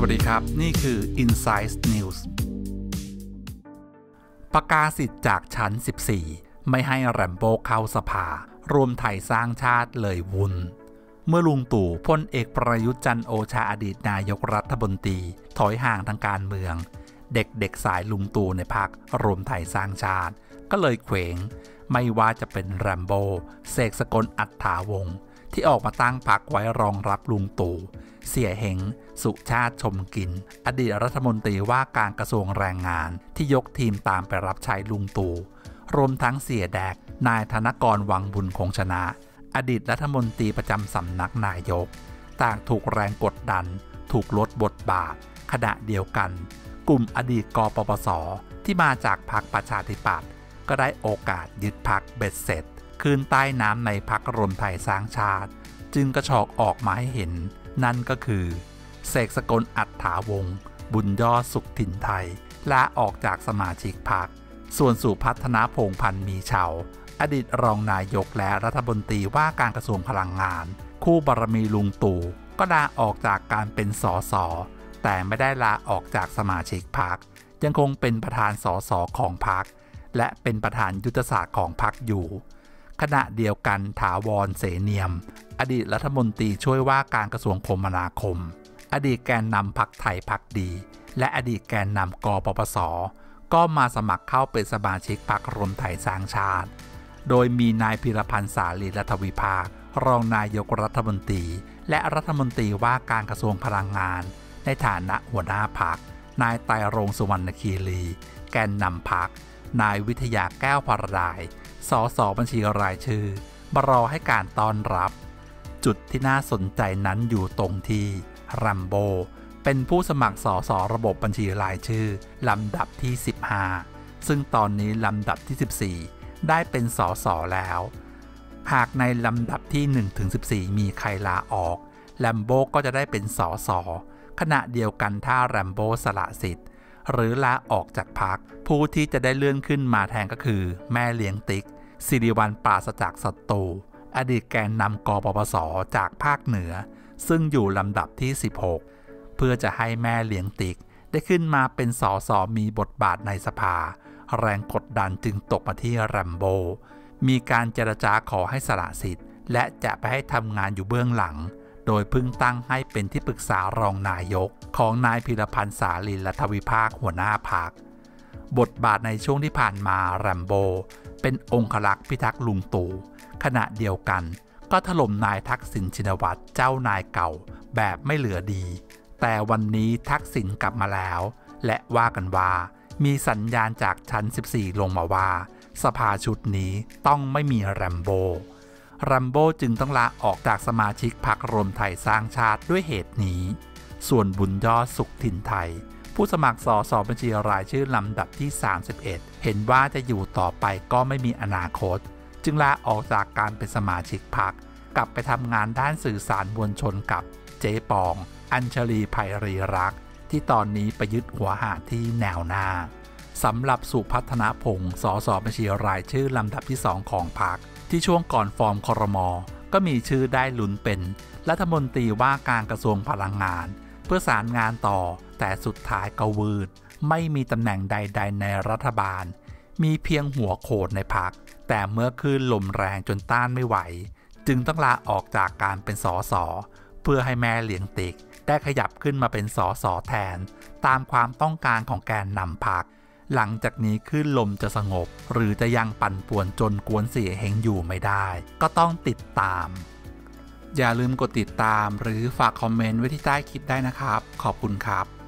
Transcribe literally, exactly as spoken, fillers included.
วัสดีครับนี่คือ Inside News ประกาศสิทธิ์จากชั้นสิบสี่ไม่ให้แรมโบ้เข้าสภารวมไทยสร้างชาติเลยวุ่นเมื่อลุงตู่พลเอกประยุทธ์จันทร์โอชาอดีตนายกรัฐมนตรีถอยห่างทางการเมืองเด็กๆสายลุงตู่ในพรรครวมไทยสร้างชาติก็เลยเขวงไม่ว่าจะเป็นแรมโบ้เสกสกลอัฏฐาวงศ์ที่ออกมาตั้งพรรคไว้รองรับลุงตู่เสี่ยเหงสุชาติชมกินอดีตรัฐมนตรีว่าการกระทรวงแรงงานที่ยกทีมตามไปรับใช้ลุงตู่รวมทั้งเสี่ยแดกนายธนกรวังบุญคงชนะอดีตรัฐมนตรีประจำสำนักนายกต่างถูกแรงกดดันถูกลดบทบาทขณะเดียวกันกลุ่มอดีตกปปสที่มาจากพรรคประชาธิปัตย์ก็ได้โอกาสยึดพรรคเบ็ดเสร็จคืนใต้น้ำในพรรครวมไทยสร้างชาติจึงกระชอกออกมาให้เห็นนั่นก็คือเสกสกลอัฏฐาวงศ์บุญยอดสุขถิ่นไทยลาออกจากสมาชิกพรรคส่วนสุพัฒนาพงษ์พันธ์มีเฉาอดีตรองนายกและรัฐมนตรีว่าการกระทรวงพลังงานคู่บารมีลุงตู่ก็ลาออกจากการเป็นสสแต่ไม่ได้ลาออกจากสมาชิกพรรคยังคงเป็นประธานสสของพรรคและเป็นประธานยุทธศาสตร์ของพรรคอยู่ขณะเดียวกันถาวรเสเนียมอดีตรัฐมนตรีช่วยว่าการกระทรวงคมนาคมอดีตแกนนำพรรคไทยพรรคดีและอดีตแกนนำกปปสก็มาสมัครเข้าเป็นสมาชิกพรรครวมไทยสร้างชาติโดยมีนายพิรพันธ์สาลีรัฐวิภาครองนายกรัฐมนตรีและรัฐมนตรีว่าการกระทรวงพลังงานในฐานะหัวหน้าพรรคนายไตรรงค์สุวรรณคีรีแกนนำพรรคนายวิทยาแก้วพรดายสสบัญชีรายชื่อมารอให้การต้อนรับจุดที่น่าสนใจนั้นอยู่ตรงที่แรมโบ้เป็นผู้สมัครสสระบบบัญชีรายชื่อลำดับที่สิบห้าซึ่งตอนนี้ลำดับที่สิบสี่ได้เป็นสสแล้วหากในลำดับที่หนึ่งถึงสิบสี่มีใครลาออกแรมโบ้ก็จะได้เป็นสสขณะเดียวกันถ้าแรมโบ้สละสิทธิ์หรือลาออกจากพรรคผู้ที่จะได้เลื่อนขึ้นมาแทนก็คือแม่เลี้ยงติ๊กสิริวัลย์ปราศจากศัตรูอดีตแกนนำกปปสจากภาคเหนือซึ่งอยู่ลำดับที่สิบหกเพื่อจะให้แม่เลี้ยงติ๊กได้ขึ้นมาเป็นสสมีบทบาทในสภาแรงกดดันจึงตกมาที่แรมโบ้มีการเจรจาขอให้สละสิทธิ์และจะไปให้ทำงานอยู่เบื้องหลังโดยเพิ่งตั้งให้เป็นที่ปรึกษารองนายกของนายพิรพันธ์สาลีรัฐวิภาคหัวหน้าพรรคบทบาทในช่วงที่ผ่านมาแรมโบ้เป็นองครักษ์พิทักษ์ลุงตู่ขณะเดียวกันก็ถล่มนายทักษิณชินวัตรเจ้านายเก่าแบบไม่เหลือดีแต่วันนี้ทักษิณกลับมาแล้วและว่ากันว่ามีสัญญาณจากชั้นสิบสี่ลงมาว่าสภาชุดนี้ต้องไม่มีแรมโบ้แรมโบ้จึงต้องลาออกจากสมาชิกพรรครวมไทยสร้างชาติด้วยเหตุนี้ส่วนบุญยอดสุขถิ่นไทยผู้สมัครสสบัญชีรายชื่อลำดับที่สามสิบเอ็ดเห็นว่าจะอยู่ต่อไปก็ไม่มีอนาคตจึงลาออกจากการเป็นสมาชิกพรรคกลับไปทำงานด้านสื่อสารมวลชนกับเจ๊ปองอัญชลีไพรีรักษ์ที่ตอนนี้ไปยึดหัวหาที่แนวหน้าสำหรับสุพัฒนพงศ์สสบัญชีรายชื่อลำดับที่สองของพรรคที่ช่วงก่อนฟอร์มครม.ก็มีชื่อได้ลุ้นเป็นรัฐมนตรีว่าการกระทรวงพลังงานเพื่อสารงานต่อแต่สุดท้ายก็วืดไม่มีตำแหน่งใดๆในรัฐบาลมีเพียงหัวโขนในพรรคแต่เมื่อคลื่นลมแรงจนต้านไม่ไหวจึงต้องลาออกจากการเป็นสสเพื่อให้แม่เลี้ยงติ๊กได้ขยับขึ้นมาเป็นสสแทนตามความต้องการของแกนนำพรรคหลังจากนี้คลื่นลมจะสงบหรือจะยังปั่นป่วนจนกวนเสียเฮงอยู่ไม่ได้ก็ต้องติดตามอย่าลืมกดติดตามหรือฝากคอมเมนต์ไว้ที่ใต้คลิปได้นะครับขอบคุณครับ